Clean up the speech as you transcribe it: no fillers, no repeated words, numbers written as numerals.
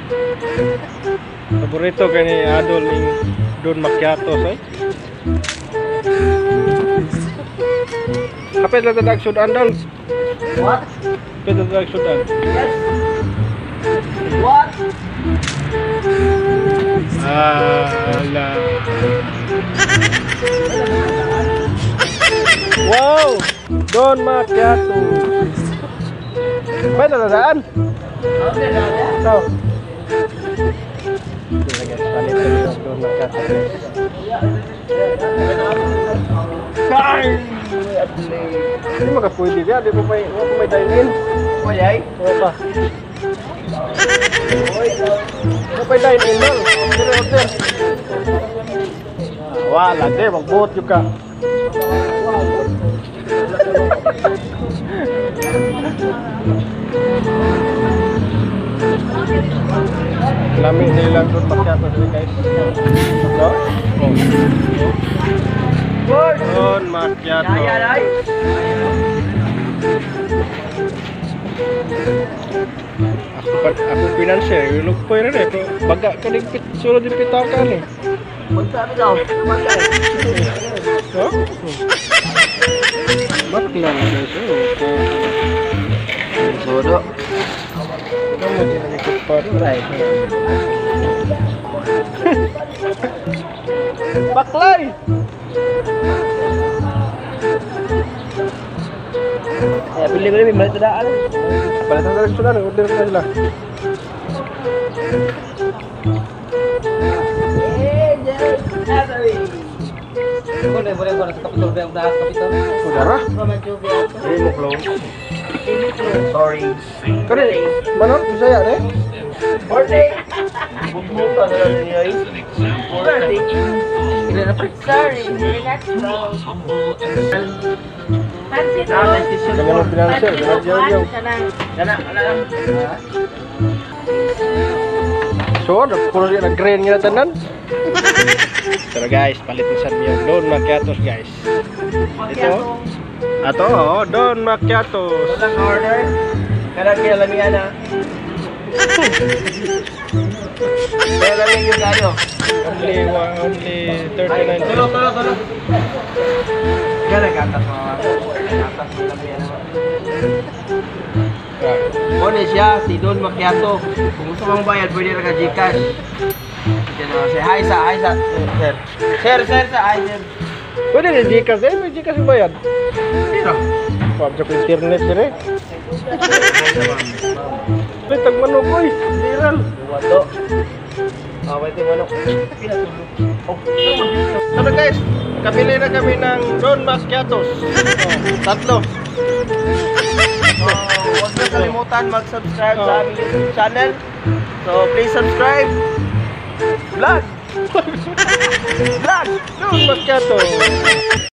Paborito kay ni Adol ning Don Macchiatos ay. Kapit lang tadag sudan Dol. What? Kapit lang tadag sudan. Yes. What? Ala. Wow! Don Macchiatos. May naladaan? Ito. Ito guys, palit ito Don Macchiatos. Hindi makapwede ba? Di mo may dine-in? Mayay? Wala pa. Ano pa yung dine-in lang? Order. Wala, di. Mag-boot yung ka. Lami nilang Don Macchiatos guys. No? Don Macchiatos. Ako financier, yung lugpoy rin eh. Baga ka rin sulod yung pitakan eh. Magsabi daw. So? Bakla na guys. Bodo. Kamu din ikut pa. Baklay! Eh, bili ko rin, may tadaan. Balitan na rin sila, order ko na sila. Boleh sa kapitol ba yung dahas kapitol? Udara? Hindi mo close. Sorry. Kani, manot, Bisaya na eh? Birthday! Bumuta na lang niya eh. Birthday! Sorry, relax lang. Kanya mo financier, ganyan. Gana, lang. So, puro rin nag-grain nga tanan. Pero guys, palit na sa yung Don Macchiatos guys. Ito. Ato, oh, Don Macchiatos. Walang order. Karang kinalamihan na. Kaya lamig yung kayo. Only 39 Tulo. pesos. Gana gatas mo. Gatas mo lamihan naman. Muna siya, si Don Macchiato. Kung gusto mong bayad, pwede lang ka Gcash. Say hi sa, sir. Sir, hi sir. Pwede na Gcash eh, may Gcash yung bayad. Sino? Pabja ko internet sila eh. May tagmanok ko eh, viral. Wato. Pwede manok. So guys, kabili na kami ng Don Macchiatos. Tatlo. Huwag na kalimutan mag-subscribe sa aming YouTube channel. So, please subscribe. Vlog! Don Macchiatos.